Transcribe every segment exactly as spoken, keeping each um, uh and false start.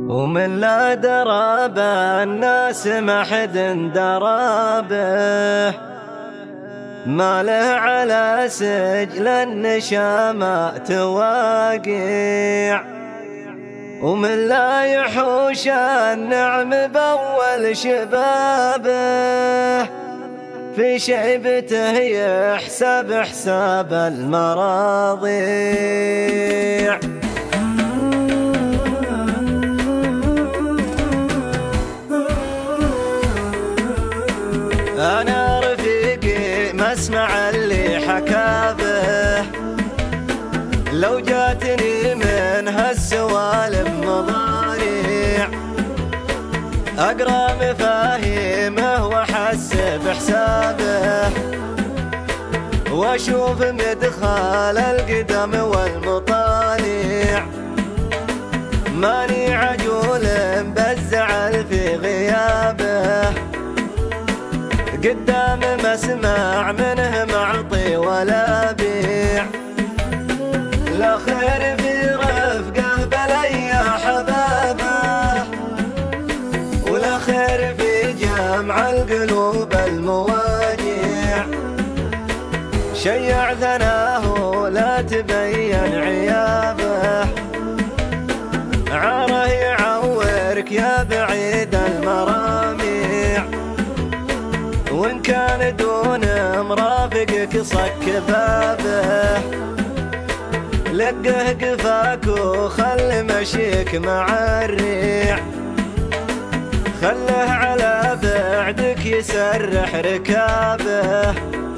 ومن لا درى به الناس ما حد درى به، ما له على سجل النشامات واقع، ومن لا يحوش النعم بأول شبابه، في شيبته يحسب حساب المراضيع. أنا رفيقي ما اسمع اللي حكى به، لو جاتني من هالسوالف مضاريع، أقرأ مفاهيمه وأحسب حسابه، وأشوف مدخال القدم والمطالع، ماني عجول بالزعل في غيابه، قدام ما اسمع منه معطي ولا بيع، لا خير في رفقه بلي حبابه، ولا خير في جمع القلوب المواجع، شيع ثناه لا تبين عيابه، عاره يعورك يا بعيد المراميع، وإن كان دون مرافقك صك بابه، لقه قفاك وخل مشيك مع الريع، خله على بعدك يسرح ركابه،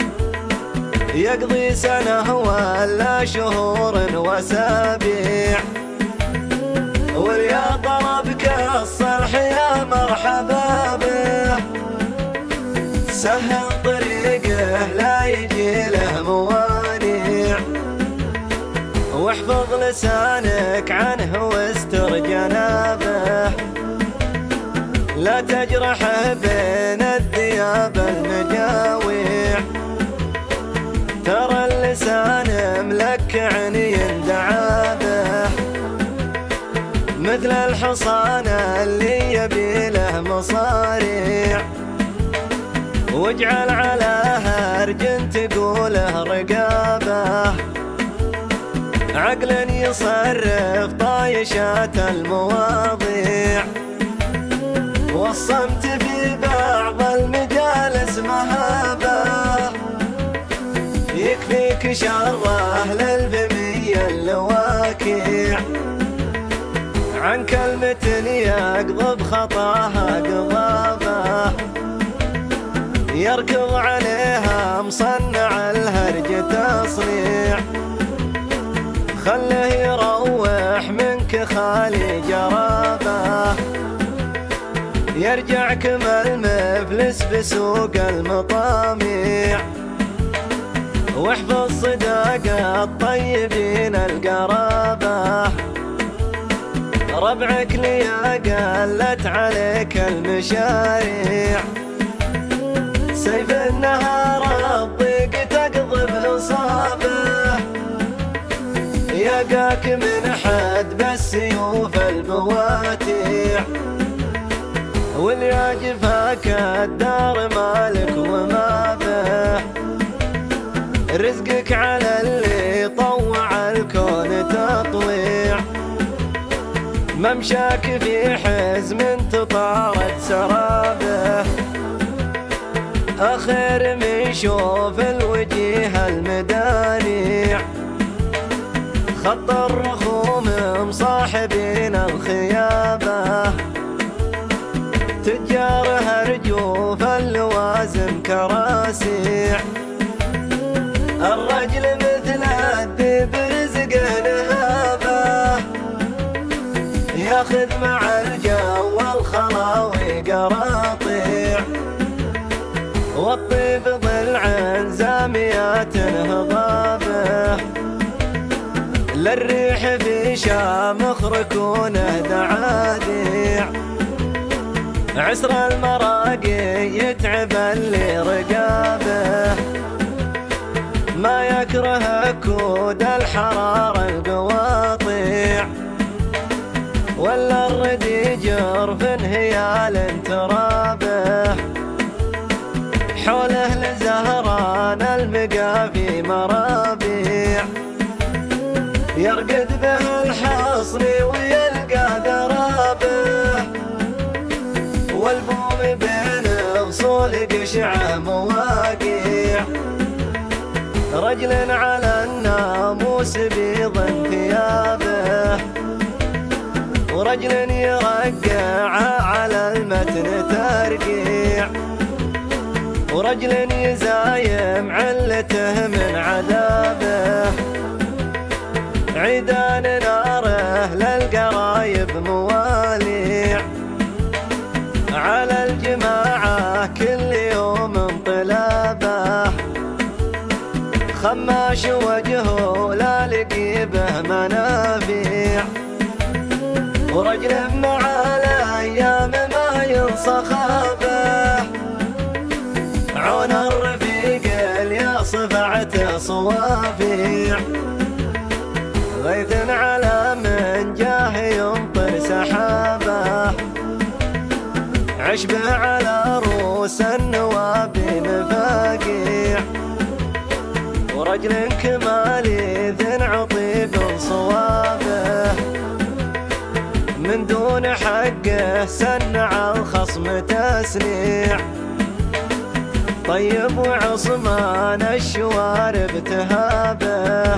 يقضي سنة ولا شهور واسابيع، واليا طلبك الصلح يا مرحبا به، سهل طريقه لا يجي له موانع، واحفظ لسانك عنه واستر جنابه، لا تجرحه بين الذياب المجاويع، ترى اللسان ملكع يندعى به، مثل الحصان اللي يبي له مصاريع، واجعل على هرج تقوله رقابه، عقل يصرف طايشات المواضيع، والصمت في بعض المجالس مهابه، يكفيك شره للبمية اللواكيع، عن كلمة يقضب خطاها قضابه، يركض عليها مصنع الهرج تصنيع، خله يروح منك خالي جرابه، يرجع كما المفلس بسوق المطاميع، واحفظ صداق الطيبين القرابه، ربعك ليا قلت عليك المشاريع، سيف النهار الضيق تقضب اصابه، يقاك من حد بالسيوف البواتيع، واليا جفاك الدار مالك وما به، رزقك على اللي طوع الكون تطويع، ممشاك في حزم تطارد سرابه، أخير من شوف الوجيه المدانيع، خط الرخوم مصاحبين الخيابة، تجارها رجوف اللوازم كراسيع، الرجل مثل الذئب رزقه نهابه، ياخذ مع الجو والخلاوي قراطيع، والطيب ضلع زاميات هضابه، للريح في شامخ ركونه دعاديع، عسر المراقي يتعب اللي رقابه، ما يكره كود الحرارة القواطيع، ولا الردي جرف هيال ترابه، حوله لزهران المقافي مرابيع، يرقد به الحصن ويلقى ذرابه، والبوم بين غصول قشعه مواقيع، رجل على الناموس بيض ثيابه، ورجل يرقع على المتن ترقيع، ورجل يزايم علته من عذابه، عيدان ناره للقرايب مواليع، على الجماعة كل يوم انطلابه، خماش وجهه لا لقي به منافيع، ورجل مع الايام ما ينصى خابه، عون الرفيق اللي صفعته صوافيع، غيث على من جاه يمطر سحابه، عشبه على رؤوس النواب مفاقيع، ورجل كمالي ذن عطيب صوابه، من دون حقه سنع الخصم تسنيع، طيب وعصمان الشوارب تهابه،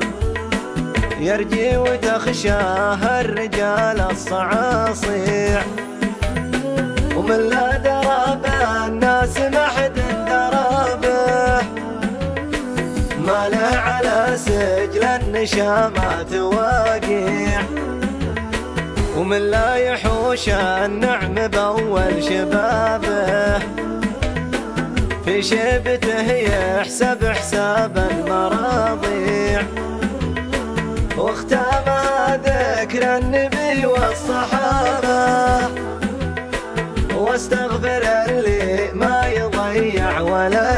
يرجي وتخشاه الرجال الصعاصيع، ومن لا درابه الناس ما حد درابه، ما له على سجل النشامات واقيع، ومن لا يحوش النعم بأول شبابه، في شيبته يحسب حساب المراضيع، واختامها ذكر النبي والصحابة، واستغفر اللي ما يضيع ولا